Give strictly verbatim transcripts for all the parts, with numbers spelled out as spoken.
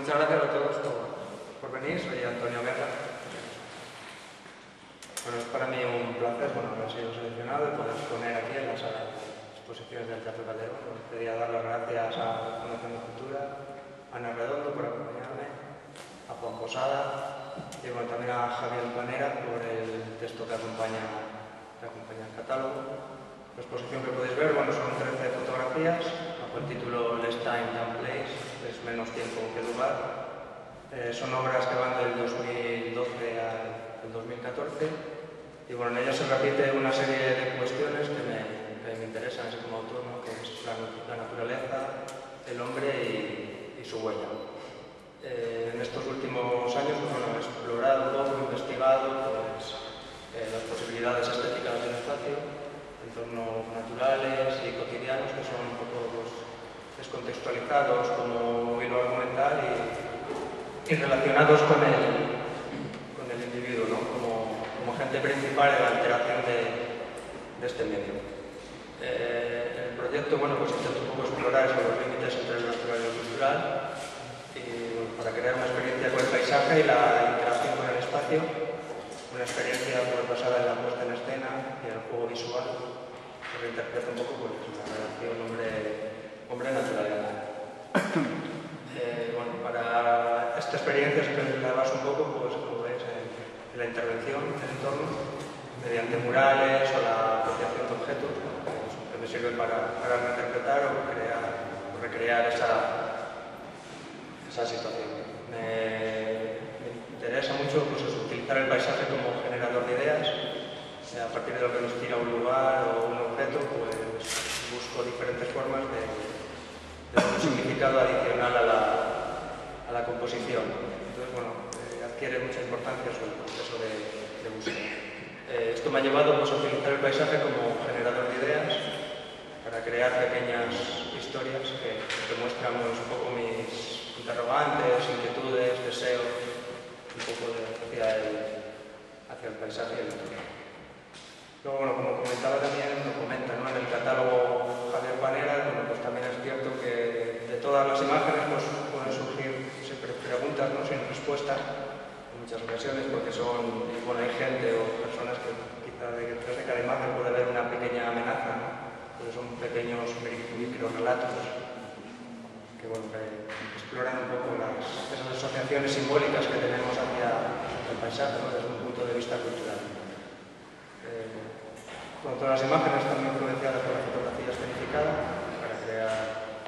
muchas gracias a todos por, por venir. Soy Antonio Guerra. Bueno, es para mí un placer bueno, haber sido seleccionado y poder exponer aquí en la sala de exposiciones del Teatro Calderón. Bueno, quería dar las gracias a Fundación de Cultura, a Ana Redondo por acompañarme, a Juan Posada y bueno, también a Javier Panera por el texto que acompaña, que acompaña el catálogo. La exposición que podéis ver bueno, son trece fotografías, bajo el título Less Time Than Place, es menos tiempo que lugar. Eh, son obras que van del dos mil doce al dos mil catorce y bueno, en ellas se repite una serie de cuestiones que me, que me interesan así como autor, ¿no? Que es la, la naturaleza, el hombre y, y su huella. Eh, en estos últimos años pues, bueno, he explorado un poco, investigado pues, eh, las posibilidades estéticas del espacio, entornos naturales y cotidianos que son un poco pues, descontextualizados como hilo argumental y, y relacionados con el, con el individuo, ¿no? como, como agente principal en la alteración de, de este medio. Eh, el proyecto bueno, pues, intenta un poco explorar sobre los límites entre lo natural y lo cultural y, bueno, para crear una experiencia con el paisaje y la interacción con el espacio, una experiencia pues, basada en la puesta en escena y en el juego visual, que reinterpreta un poco pues, la relación hombre-naturaleza. eh, bueno, para esta experiencia se la basa un poco, pues, como veis, en, en la intervención del entorno, mediante murales o la apreciación de objetos, ¿no? que me sirven para, para reinterpretar o crear, o recrear esa, esa situación. Me, me interesa mucho pues, eso, utilizar el paisaje como generador de ideas. A partir de lo que nos tira un lugar o un objeto, pues busco diferentes formas de, de un significado adicional a la, a la composición. Entonces, bueno, eh, adquiere mucha importancia sobre el proceso de, de búsqueda. Eh, esto me ha llevado pues, a utilizar el paisaje como generador de ideas para crear pequeñas historias que, que muestran pues, un poco mis interrogantes, inquietudes, deseos, un poco de, hacia, el, hacia el paisaje y el entorno. Luego, bueno, como comentaba también, lo comenta ¿no? en el catálogo Javier Panera, bueno, pues también es cierto que de todas las imágenes pues, pueden surgir siempre preguntas ¿no? sin respuestas, en muchas ocasiones, porque son, bueno, hay gente o personas que quizá detrás de cada imagen puede haber una pequeña amenaza, ¿no? Porque son pequeños microrelatos que, bueno, que exploran un poco las, esas asociaciones simbólicas que tenemos hacia el paisaje ¿no? desde un punto de vista cultural. Eh, Bueno, todas las imágenes están muy influenciadas por la fotografía escenificada para crear,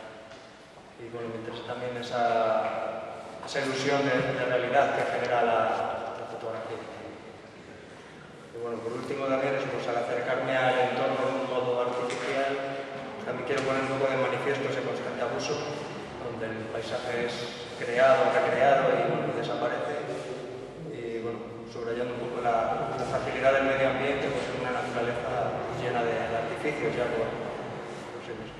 y bueno, me interesa también esa, esa ilusión de, de realidad que genera la, la fotografía. Y bueno, por último también, pues, al acercarme al entorno de un modo artificial, pues, también quiero poner un poco de manifiesto ese constante abuso, donde el paisaje es creado, recreado y bueno, desaparece. Y bueno, subrayando un poco la, la facilidad del medio ambiente, pues en una naturaleza llena de, de artificios ya por, por sí mismo.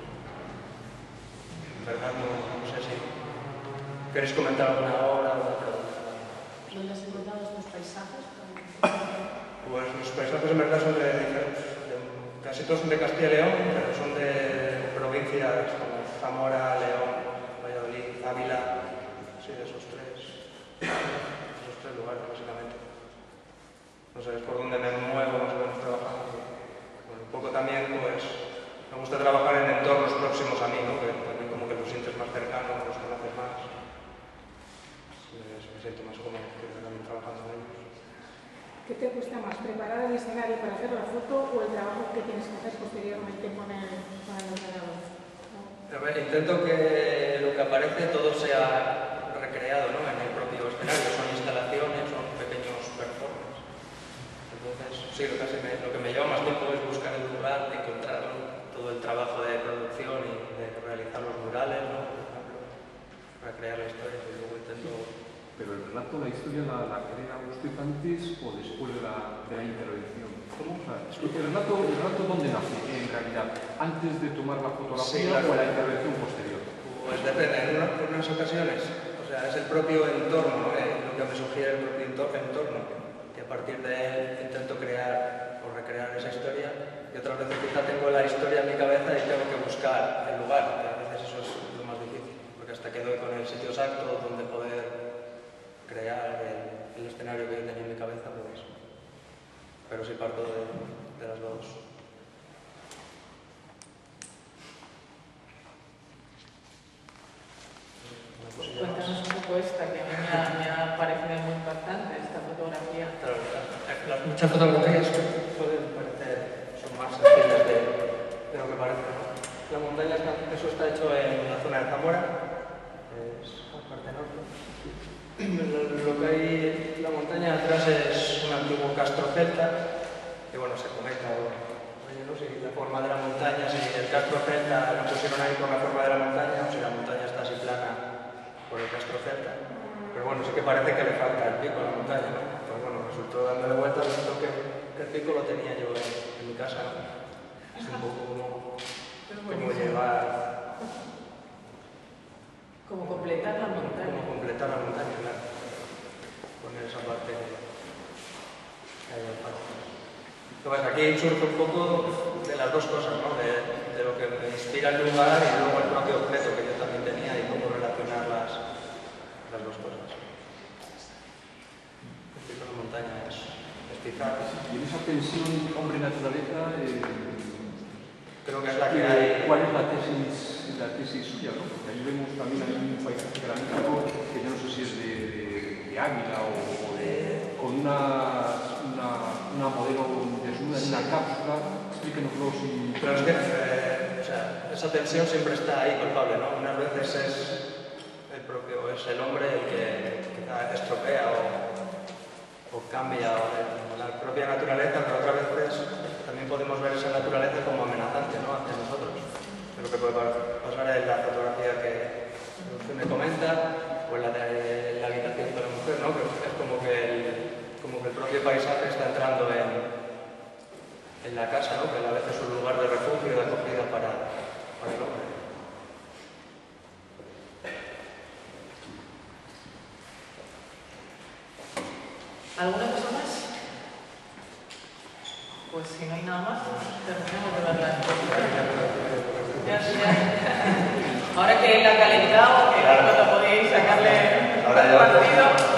Fernando, no sé si queréis comentar alguna obra o alguna pregunta. ¿Dónde has encontrado estos paisajes? Pues los paisajes en verdad son de, de, de casi todos son de Castilla y León, pero son de provincias como Zamora, León, Valladolid, Ávila, sí, de esos tres, esos tres lugares básicamente. No sé, es por donde me muevo más o menos trabajando. Bueno, un poco también, pues, me gusta trabajar en entornos próximos a mí, ¿no? Que también como que los sientes más cercanos, los conoces más. Me, me siento más cómodo que también trabajando en ellos. ¿Qué te cuesta más, preparar el escenario para hacer la foto o el trabajo que tienes que hacer posteriormente con el, con el ordenador? A ver, intento que lo que aparece todo sea recreado, ¿no? En el propio escenario. Son instalaciones, son pequeños performances. Entonces, sí, lo, casi me, lo que me lleva más tiempo es buscar el lugar, encontrar ¿no? todo el trabajo de producción y de realizar los murales, ¿no? Por ejemplo, para crear la historia, y luego intento... Pero el relato, la historia, la, la crea usted antes o después de la, de la intervención. ¿Cómo? O sea, el, relato, ¿El relato dónde nace, en realidad? ¿Antes de tomar la fotografía sí, claro. o la intervención posterior? Pues depende, en unas, en unas ocasiones, o sea, es el propio entorno, ¿no? eh, lo que me sugiere el propio entorno, que a partir de él intento crear o recrear esa historia, y otras veces quizá tengo la historia en mi cabeza y tengo que buscar el lugar, que a veces eso es lo más difícil, porque hasta que que doy con el sitio exacto donde poder crear el, el escenario que yo tenía en mi cabeza, pues, pero sí parto de, de las dos. Cuéntanos un poco esta, que a mí me ha, me ha parecido muy impactante, esta fotografía. Claro, las, las muchas fotografías pueden parecer, son más sencillas de, de lo que parece, ¿no? La montaña, está, eso está hecho en la zona de Zamora, es la parte norte. Lo, lo que hay, la montaña atrás es un antiguo castro celta, que bueno, se comenta, oye, no sé, la forma de la montaña, si el castro celta lo pusieron ahí por la forma de la montaña, o si la montaña está así plana por el castro celta, pero bueno, sí que parece que le falta el pico a la montaña, ¿no? Pues bueno, resultó dándole vueltas, resultó que, que el pico lo tenía yo en, en mi casa, ¿no? Es un poco como, como llevar... Como completar la montaña. Como completar la montaña, claro. Poner esa parte que hay en parte. Entonces aquí surge un poco de las dos cosas, ¿no? De, de lo que me inspira el lugar y luego el propio objeto que yo también tenía y cómo relacionar las, las dos cosas. El pico de montaña es, es quizá... Y en esa tensión hombre-naturaleza, eh, creo que es la que hay... ¿cuál es la tesis, la tesis suya, ¿no? Porque ahí vemos también hay un paisaje granítico que yo no sé si es de, de, de Águila o, o de, con una, una, una modelo desnuda en una cápsula. Explíquenoslo si... Pero es que eh, o sea, esa tensión siempre está ahí culpable, ¿no? Unas veces es el propio, es el hombre el que quizá estropea o, o cambia o, o la propia naturaleza, pero otras veces también podemos ver esa naturaleza como amenazante, ¿no? Hacia nosotros. Es lo que puede pasar en la fotografía que usted me comenta o en la de la habitación de la mujer, ¿no? Que es como que el, como que el propio paisaje está entrando en en la casa, ¿no? Que a veces es un lugar de refugio, de acogida para, para el hombre. ¿Alguna cosa más? Pues si no hay nada más, terminamos de ver la exposición. Ya, ya. Ahora que la ha calentado, que cuando podéis sacarle Ahora ya partido.